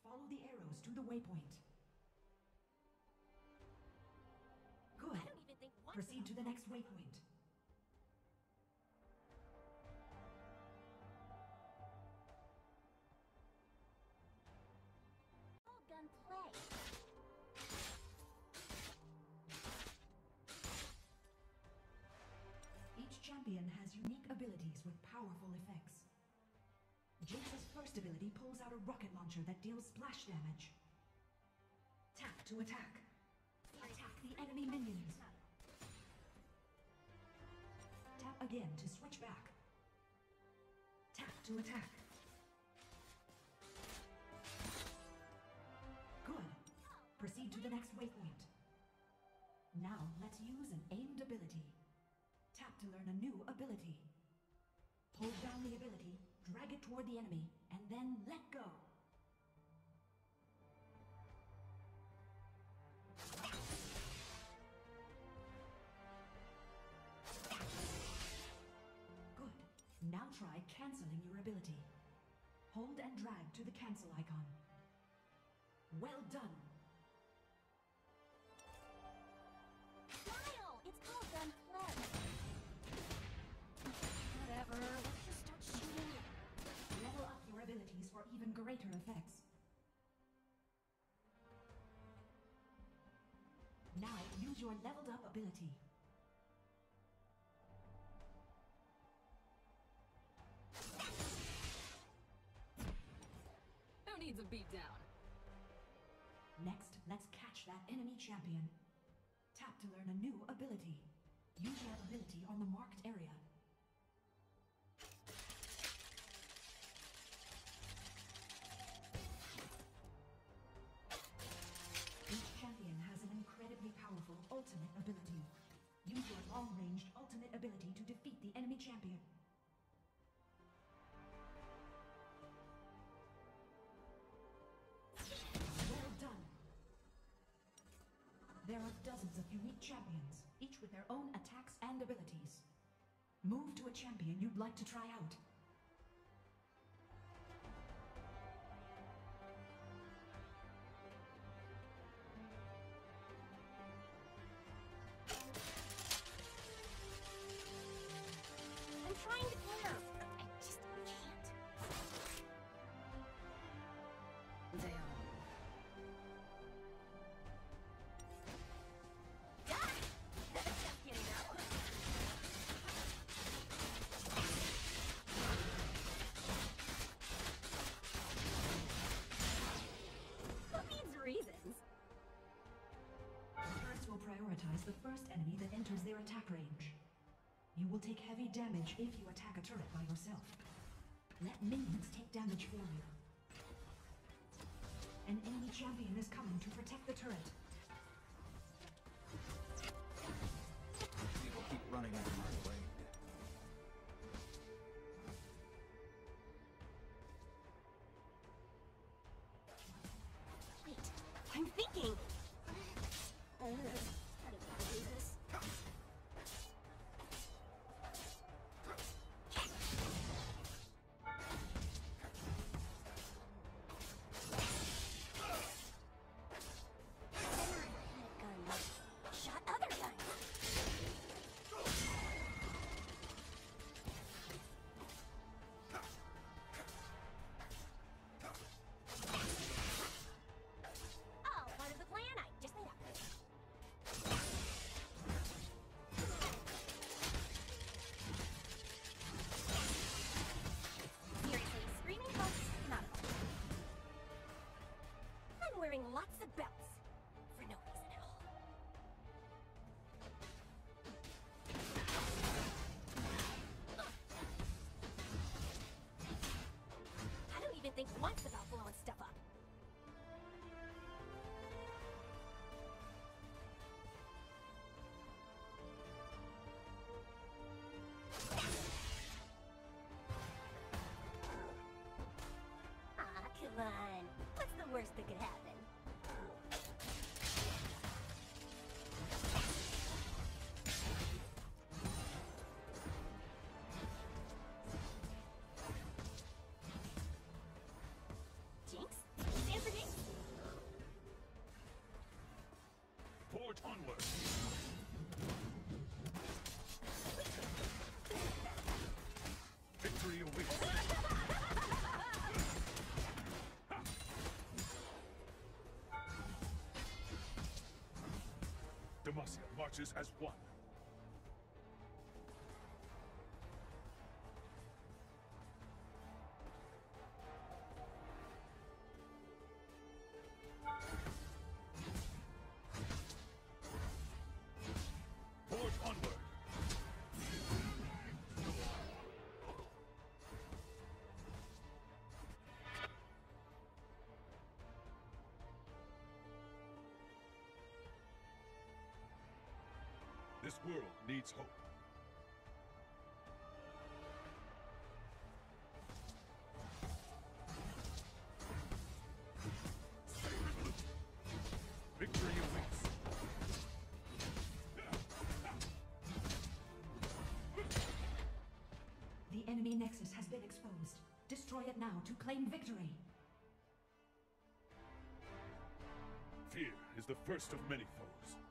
Follow the arrows to the waypoint. Good. I don't even think once Proceed about to the next waypoint. all gun play. Each champion has unique abilities with powerful effects. Jinx's first ability pulls out a rocket launcher that deals splash damage. Tap to attack. Attack the enemy minions. Tap again to switch back. Tap to attack. Good. Proceed to the next waypoint. Now let's use an aimed ability. Tap to learn a new ability. Hold down the ability, drag it toward the enemy, and then let go. Good. Now try canceling your ability. Hold and drag to the cancel icon. Well done. Smile! It's called gun play. Whatever, let's just start shooting. Level up your abilities for even greater effects. Now use your leveled up ability. Who needs a beatdown? Next, let's catch that enemy champion. Tap to learn a new ability. Use that ability on the marked area. Each champion has an incredibly powerful ultimate ability. Use your long-ranged ultimate ability to defeat the enemy champion. Well done. There are dozens of unique champions, each with their own attacks and abilities. Move to a champion you'd like to try out. I'm trying to clear. I just can't. They are. Ah! Just kidding though. Who needs reasons? First, we'll prioritize the first enemy that enters their attack range. You will take heavy damage if you attack a turret by yourself. Let minions take damage for you. An enemy champion is coming to protect the turret. People keep running out of my way. Wait, I'm thinking. I don't know how to do this. Shot other guns. Oh, part of the plan I just made up. Seriously, screaming folks, not at all. I'm wearing lots of belts for no reason at all. I don't even think once about blowing stuff up. Ah, come on. What's the worst that could happen? Jinx? Stand for Demacia marches as one. Forge onward. This world needs hope. Victory awaits. The enemy nexus has been exposed. Destroy it now to claim victory. Fear is the first of many foes.